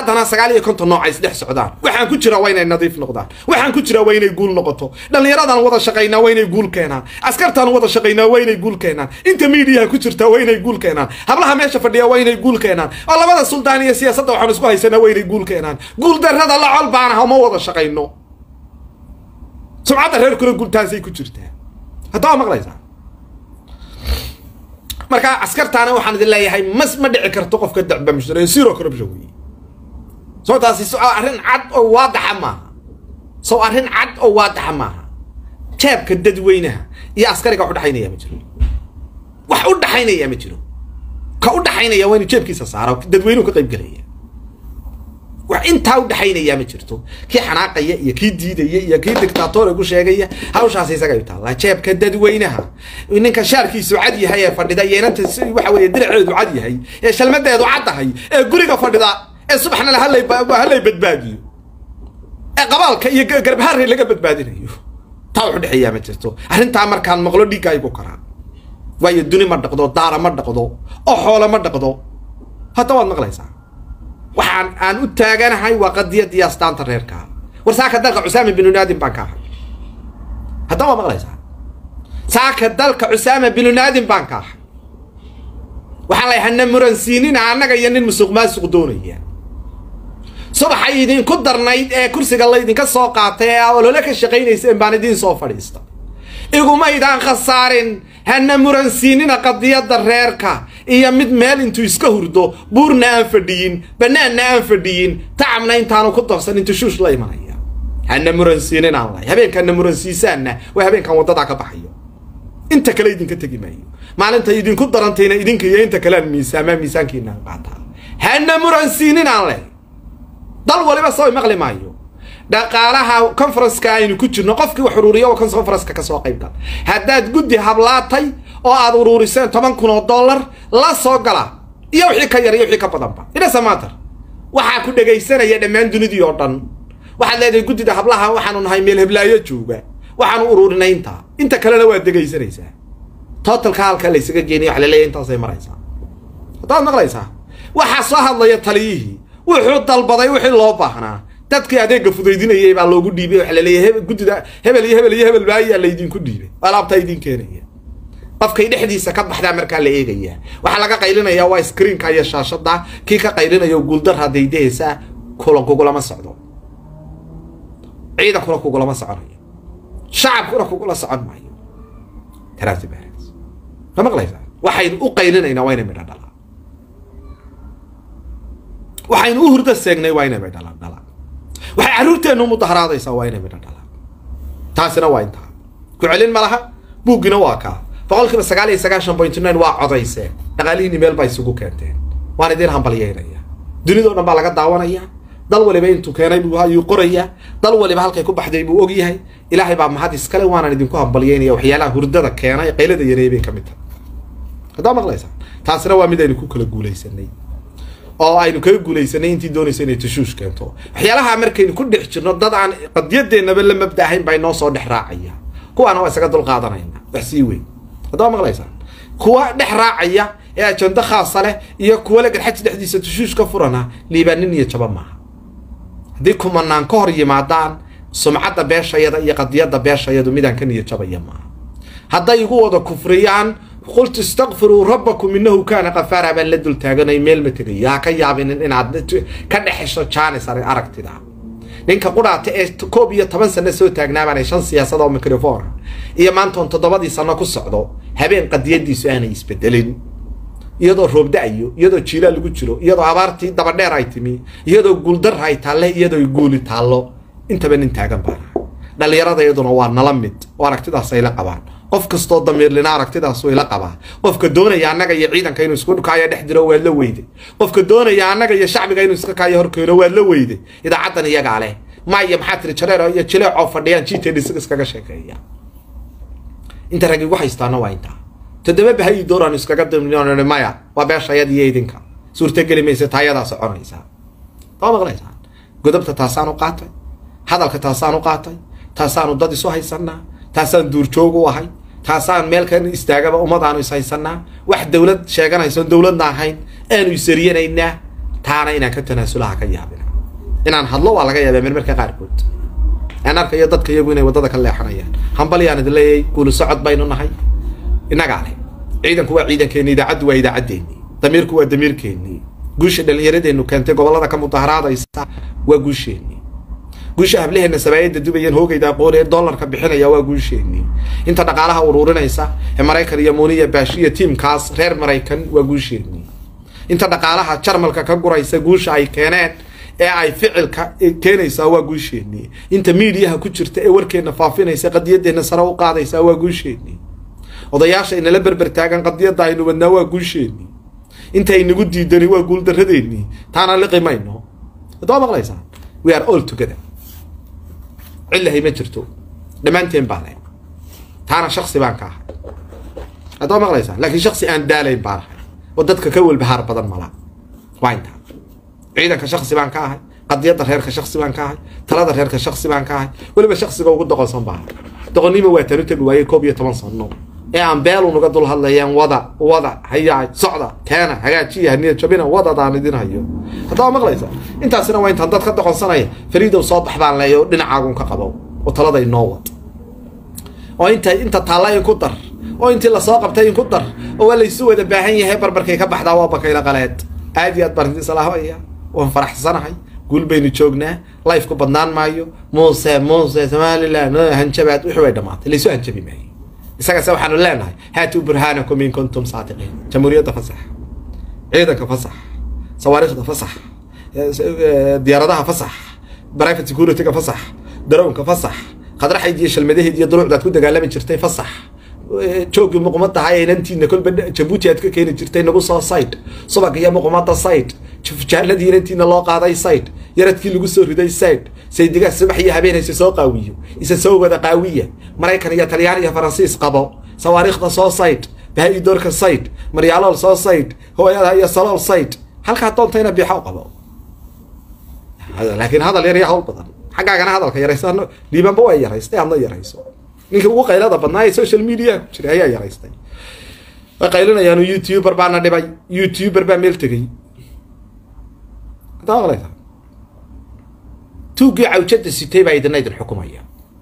haddana 9 nooc ay isdhex socdaan waxaan ku jira waa inay nadiif noqdaan waxaan ku jira waa inay guul noqoto dhalinyaradan wada shaqeynaa waa inay guul keenaan askartan wada shaqeynaa waa inay guul keenaan inta media ku jirta waa inay guul keenaan hablaha meesha fadhiya waa inay guul keenaan oo labada suldaan iyo siyaasadda waxaan isku haysanaa waa inay guul keenaan guul darrada la col baanaha ma wada shaqeyno sumcadda reer kula guultaasay ku jirtaa hadda maqlaysaa marka askartaana waxaan idin leeyahay mas ma dhici karto qofka dacba mushtareen zero corruption weey soo taasi soo arrin cad oo waadax ma soo arrin cad oo waadax ma jeebka dadweynaha iyo askariga u dhaxaynaya ma jiro wax u dhaxaynaya ma jiro ka u dhaxaynaya waa in jeebkiisa saaro dadweynuhu ka qayb galaya wax inta u dhaxaynaya ma jirto ki xanaaqaya iyo ki diidaya iyo ki dictator ugu sheegaya hawshaas isaga taala jeebka dadweynaha ninka shaarkiisu cad yahay ee fadhida yeelanta waxa weeye diraceedu cad yahay ee shalmadeedu cadahay ee guriga fadhida ee subxana la halay badbaadiyo ee qabaalka iyo garbaha laga badbaadinayo taa u dhaxaya ma jirto arrinta markaan maqlo dhiga ay ku karaan way duni ma dhaqdo daara ma dhaqdo oo xoolo ma dhaqdo hata waad maqlaysaa waxaan aan u taaganahay waa qadiyad iyo astaanta reerka warsaaka dalka Usaama bin Laden baan ka ahay hadda waa maqlaysaa saaka dalka Usaama bin Laden baan ka ahay waxaan leeyahay muran siinin anaga iyo nin musuq maasuq doonaya subaxa idin ku darnayd ee kursiga la idin ka soo qaatay ee olole ka shaqeynaysa in baan idin soo fadhiista iguma idaan khasaarin hana muran siinina qadiyada reerka iyo mid meel intuu iska hurdo buurna aan fadhiyin banaanna aan fadhiyin tacamna intaanu ku darsan intuu shuush la imanaya hana muran siinina Allah habeenkan muran siisaana waa habeenkan wadada ka baxayo inta kale idin ka tagi maayo maalinta idin ku darantayna idinka iyo inta kale miisaankiina qaata hana muran siinina Allah dal waliba soo maqli maayo dhaqaalaha conference-ka aynu ku jirno qofkii wax ururiyo oo conference-ka ka soo qayb gal haddaad guddi hablaatay oo aad ururiseen $10,000 la soo gala iyo wixii ka yar iyo wixii ka badanba ina samaatar waxa ku dhageysanaya dhammaan dunidii oo dhan waxa leedahay guddida hablaha waxaanu nahay meel heblaayo jooga waxaanu ururinay inta kalena waa dhageysanaysaa totalka halka la isaga jeeniyo waxa la leeyahay intaas ay maraysaa hadda maqlaysaa waxa soo hadlaya taliyihii wuxuu dalbaday wixii loo baahnaa dadkii adeega fudeydinayay baa loogu dhiibay waxa la leeyahay guddida hebel baa la idin ku dhiibay alaabta idin keenaya qofkay dhexdiisa ka baxda marka la eegaya waxa laga qaylinaya waa screen-ka iyo shaashada kii ka qaylinayo guuldar hadeeyaysa kula socdo ciida kula soconayo shacabkuna kula socon maayo taraasi baaris ma maqlaysaa waxaynu u qaylinayna waa inay midha dhala waxaynu u hurda seegnay waa inay midha dhala waxay caruurteenu mudaharaadaysaa waa inay midha dhala taasina waa inta ku celin malaha buugina waa ka 99.9 waa codayseen dhaqaalihiin meel bay isugu keenteen waan idin hambalyeynaya dunida oo dhan baa laga daawanaya dal waliba intuu keenay buu ayuu qoraya dal waliba halkay ku baxday buu og yahay ilaahay baa mahad iskale waan idinku hambalyeynaya waxyaalaha hurdada keenay qaylada yareebay kamid hadda maqlaysaa taasina waa mid aynu ku kala guuleysanay oo aynu kaga guuleysanay intii doonaysa inay tashuush keento waxyaalaha markaynu ku dhex jirno dad aan qadiyadeennaba la mabdaahayn bay noo soo dhex raacaya kuwaana waa isaga dul qaadanayna wax sii weyn hadda maqlaysaa kuwa dhex raacaya ee ajanda khaas leh iyo kuwa la garxad dhexdiisa tashuush ka furana liibaanin iyo jaba maaha hadii kumanaan ka hor yimaadaan sumcadda beeshayada iyo qadiyada beeshayadu midaan ka niyo jabaya maaha hadday igu wada kufriyaan قلت استغفروا ربكم انه كان غفارا بل لدل تاغنay meel ma tagay yaa ka yaabin inaad ka dhaxisho chance aragtida ninka quraata ee 12 sano soo taagnaaban 5 siyaasad oo microphone iyo maanta 7 sano ku socdo habeen qadiyadiisu aanay isbedelin iyadoo roob da'ayo iyadoo jiila lagu jiro iyadoo abaartii daba dheer ay timi iyadoo guuldar ay taale iyadoo guuli taalo intaba nin taagan baa dhalinyarada iyaduna waa nala mid oo aragtidaas ay la qabaan qof kasto dameer lina aragtidaas way la qabaa qofka doonaya anaga iyo ciidanka inuu isku dhukaayo dhex diro waa la weyday qofka doonaya anaga iyo shacbiga inuu iska kaayo horkeeno waa la weyday idaacadan iyaga leh ma iyo maxaa tiri jareero iyo jileeco fadhiyaan GTD iskaga sheekeeya inta ragi waxay istaana waa inta tadaba bahay dooraan iskaga damnaan maya waa beeshayadii idinka suurta gelimaysa taayada soconaysa taa maqlaysaa godobta taasaan u qaatay hadalka taasaan u qaatay taasaan dad isu haysanaa taasaan duur joog u ahay taasaan meel kan istaagaba ummadaanu is haysanaa wax dawlad sheeganayso dawladna ahayn aanu isariyeynaa taana inaan ka tanaasulaha ka yaabina inaan hadlo waa laga yaabaa marmarka qaarkood aan arkayo dadka iyagu inay wadada ka leexanayaan hambalyaan idin leeyay guul socod baynu nahay inaga leh ciidanku waa ciidankeena idaacadu waa idaacadeeni damiirku waa damiirkeeni guusha dhalinyaradeenu keentay gobolada ka mudaharaadaysa waa guusheeni guusha hableena sabaayada dubayeen hoogayda qoore dollarka bixinaya waa guusheeni inta dhaqaalaha ururinaysa ee Mareykan iyo Mooniya Baashiya teamkaas reer Mareykan waa guusheeni inta dhaqaalaha Jarmalka ka guraysa guusha ay keeneen ee ay ficilka keenaysa waa guusheeni inta miidiyaha ku jirta ee warkeena faafinaysa qadiyadeena sare u qaadaysa waa guusheeni odayaasha in la berber taagan qadiyada aynu wadnaa waa guusheeni inta ay nagu diidani waa guul daradeeni taana la qiimayno hadaba maqlaysaa we are all together إلا هي ما جرتو دمانتين بالين تانا شخصي بان كاه هذا ما غليسان لكن شخصي أن دالين بارح ودتك كول بحار بدن ملا وين تها عيدا كشخصي بان كاه قد يضر هير كشخصي بان كاه ترى هير كشخصي بان كاه ولا بشخصي بوجود دقل بحر دقني ما وترتب ويا كوبية 8 صنو إيه عم بالو نقدر هلا يان وضع هيا صعدة كان حاجات شيء هني تشبينا وضع دان دين هيو هذا ما غليسان أنت سنة وين تنضد خد دقل صنايع فريدة وصبح بان ليو دين عاقون كقبو وطلع ينوض وأنت طالعين كتر وأنت اللي ساقبتين كتر ولا يسوي دباحين هي بربركي كبح دعوابك إلى قلات عادي أتبرد صلاحية وانفرح صنعي قول بيني تشوقنا لايف كبدنان مايو موسى سمال الله هنشبات وحوي دمات اللي سو هنشبي معي إساق سبحان الله نهي هاتوا برهانكم إن كنتم صادقين جمهورية فصح عيدك فصح صواريخ فصح ديارتها فصح برايفت سكيورتي فصح درونك فصح قد راح يجيش المديه دي دروع دات كود قال جرتي فصح جوج مقومات هاي انتي كل بد جبوتي ادك كين جرتي نغو سو سايد صبغ يا مقومات سايد شوف جالدي انتي لو قاداي سايد يردكي لغو سو ريداي سايد سيدغا صبح يا habeenaysa soo qaawiyo isa soo wada qaawiya Mareykan iyo Talyaani iyo Faransiis qabo sawaariikhda soo side bahay doorka side maryaalo soo side hooyada iyo salaal side halka doonteena biixo qabo laakiin hada leeyahay hawl badan حقاقنا هذا الكيريسان ليبان بوا يريستي أنا يريسو نيك هو قيل هذا بدنا السوشيال ميديا شري هي يريستي قيلنا يعني يوتيوبر بعنا دبي يوتيوبر بعمل تجي هذا غلط توقع عوجة الستة بعيد النادي الحكومية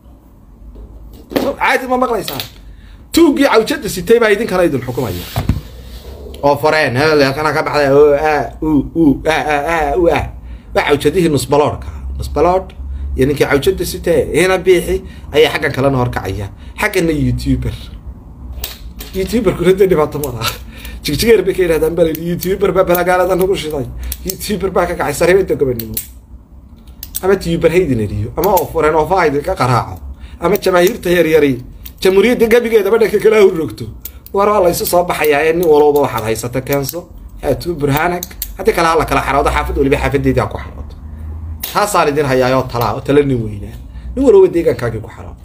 عادي ما مغليسان توقع عوجة الستة بعيد النادي الحكومية أوفرين هذا كان كبح عوجته نص بلارك نص بلارد يعني كي عوجة الستة هنا بيحي أي حاجة كلا نهار كعيا حاجة إنه يوتيوبر كل الدنيا بعطمرة تيجي بكير هذا بل اليوتيوبر بقى قال هذا نقول شيء طيب يوتيوبر بقى كعي سريع أنت قبل نمو أما تيوبر هيدي نريو أما أوفر أنا فايد كقراعة أما جماهير تهير يري جمهورية دقة بقى بدك كلاه الركتو ورا الله يصاب حياة ولو بواحد هاي ستكنسو هاتو برهانك هاتي كلا الله كلا حرادة حافظ واللي بيحافظ دي داكو حراد ها صار يدين هيايات طلع وتلني وينه نورو ديغان كاكي كو حرام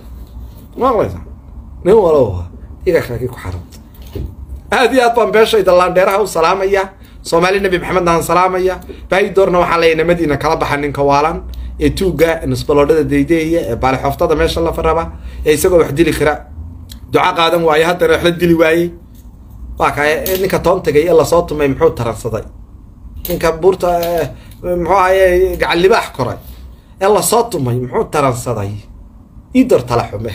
ما غليصا نورو ديغان كاكي كو حرام هذه اطبان بيشا يدلان ديرها وسلامية صومالي النبي محمد نان سلامية باي دورنا waxaa leeyna madiina kala baxan ninka waalan ee tuuga nisbalodada deedeeya ee baal xaftada meesha la faraba ee isagoo wax dili kara duca qaadan waayay hadda wax la dili waayay waa ka ninka toon tagay la soo tumay muxuu taransaday ninka buurta muxuu ay gacan libaax koray la soo tumay muxuu taransaday idar talaxume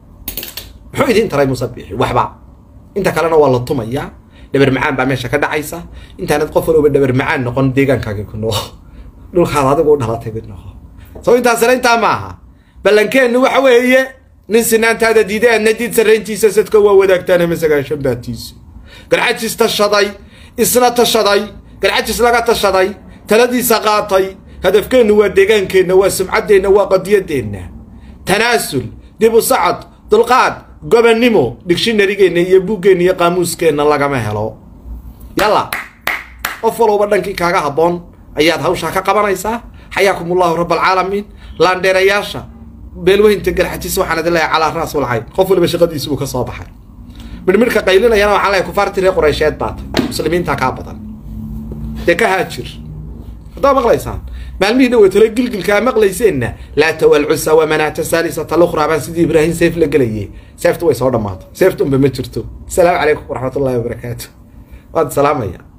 muxuu idin taray musabixi waxba inta kalena waa la tumaya dhabar macaan baa meesha ka dhacaysa intaanad qof walba dhabar macaan noqon deegaankaaga ku noo dhulkaada adigu dhalatay bidno soo inta sareynta maaha balankeenu waxa weeye nin sinaantaada diideen nadiid sareyntiisa sadka waa wadaagtaan masaga shambaatiis garxajis tashaday isna tashaday garxajis laga tashaday taladiisa qaatay hadafkeenu waa deegaankeena waa sumcadeena waa qadiyadeena tanaasul dib u sacad dulqaad gobannimo dictionary-geena iyo buuggeena iyo qaamuuskeena lagama helo yalla qof walba dhankii kaaga haboon ayaad hawsha ka qabanaysaa xayaakumullahu rabbul caalamiin laandeerayaasha beelweynta garxajis waxaan idinleeyahay calaa raas wal cayn qof walba shaqadiisu uu ka soo baxay midmirka qaylinayana waxaan leeyahay kufaartii reer quraysheed baatay muslimiinta ka badan ka haajir هذا مغليسان مالمي دو تلا قلقل كا مغليسيننا لا توال عسى ومناة الثالثة الأخرى بان سيدي إبراهيم سيف لقليه سيفتو ويصور دماط سيفتو بمجرتو السلام عليكم ورحمة الله وبركاته وهذا سلام يا